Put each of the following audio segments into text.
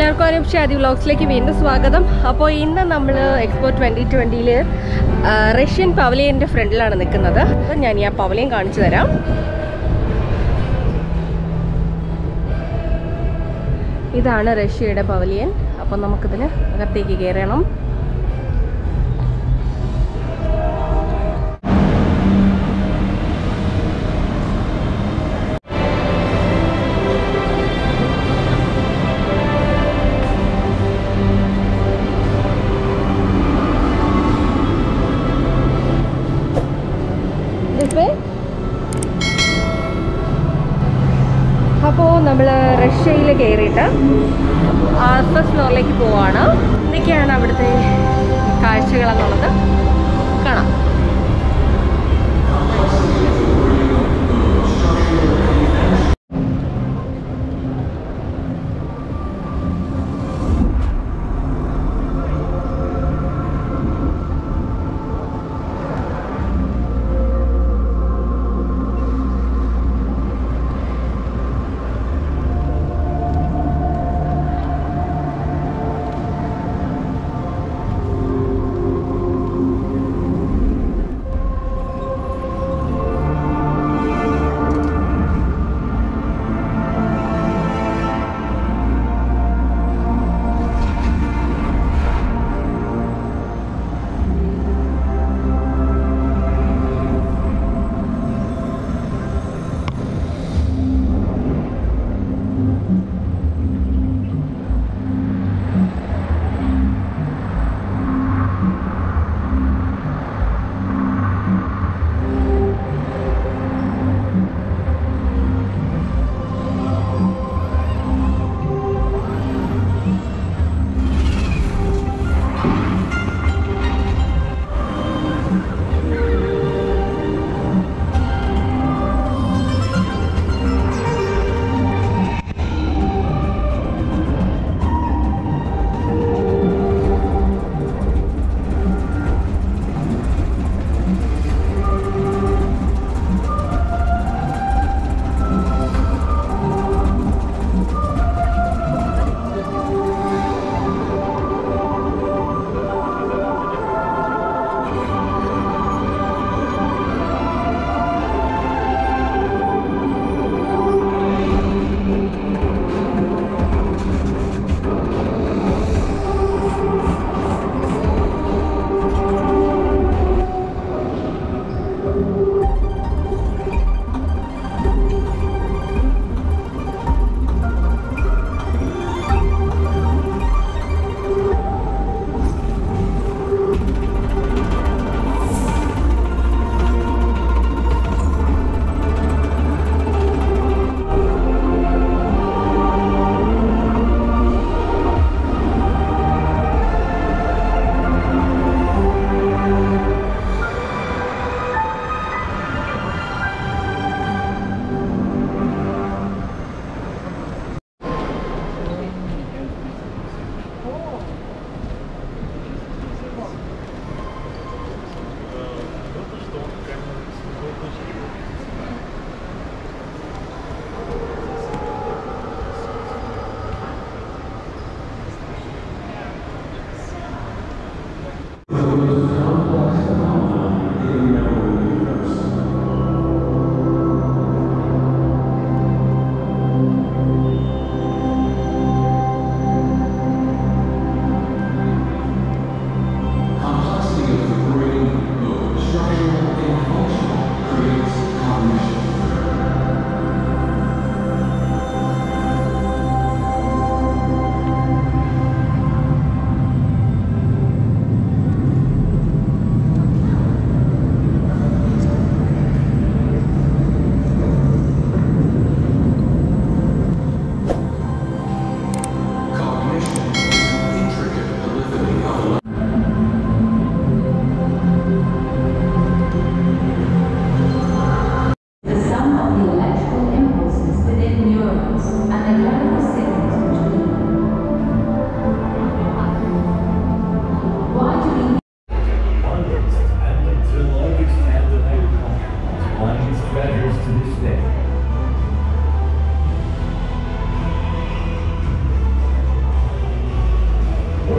എല്ലാവർക്കും അനുപ് ഷാദി വ്ലോഗ്സിലേക്ക് വീണ്ടും സ്വാഗതം. അപ്പോൾ ഇന്ന് നമ്മൾ എക്സ്പോ 2020 റഷ്യൻ പവലിയൻ്റെ ഫ്രണ്ടിലാണ് നിൽക്കുന്നത്. ഞാൻ ഈ പവലിയൻ കാണിച്ചു തരാം. ഇതാണ് റഷ്യയുടെ പവലിയൻ. അപ്പോൾ നമുക്കിതിന് അകത്തേക്ക് കയറണം. അപ്പോൾ നമ്മൾ റഷ്യയിൽ കയറിയിട്ട് ഫസ്റ്റ് ഫ്ലോറിലേക്ക് പോവാണ്. എന്തൊക്കെയാണ് അവിടുത്തെ കാഴ്ചകളെന്നുള്ളത് കാണാം.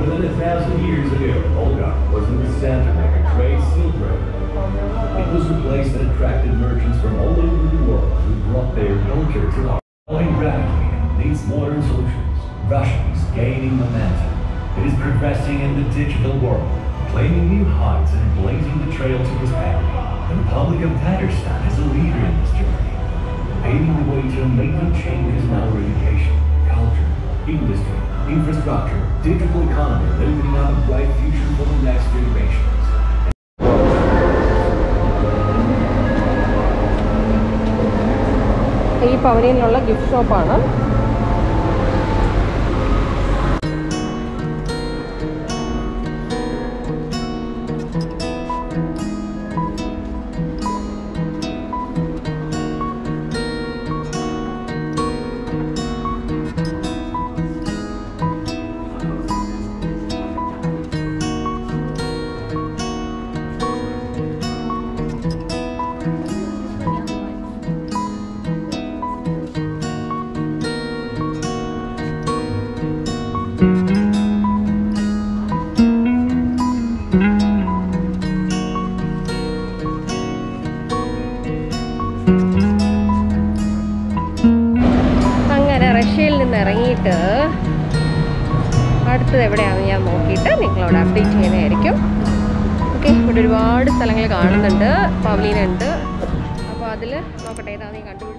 More than 1,000 years ago, Olga was in the center of a trade silk road. It was a place that attracted merchants from all over the world who brought their culture to our growing rapidly and needs modern solutions. Russia is gaining momentum. It is progressing in the digital world, claiming new heights and blazing the trail to prosperity. The Republic of Tatarstan is a leader in this journey, paving the way to major changes in our education, culture, industry, infrastructure, digital economy, and opening up a bright future for the next generations. ഈ പവലിയനിലുള്ള gift ഷോപ്പാണ്. റഷ്യയിൽ നിന്ന് ഇറങ്ങിയിട്ട് അടുത്തത് എവിടെയാണെന്ന് ഞാൻ നോക്കിയിട്ട് നിങ്ങളോട് അപ്ഡേറ്റ് ചെയ്യുന്നതായിരിക്കും. ഓക്കെ, ഇവിടെ ഒരുപാട് സ്ഥലങ്ങൾ കാണുന്നുണ്ട്, പവലിയൻ ഉണ്ട്. അപ്പോൾ അതിൽ നോക്കട്ടെ ഏതാണെന്ന് കണ്ടുപിടിക്കും.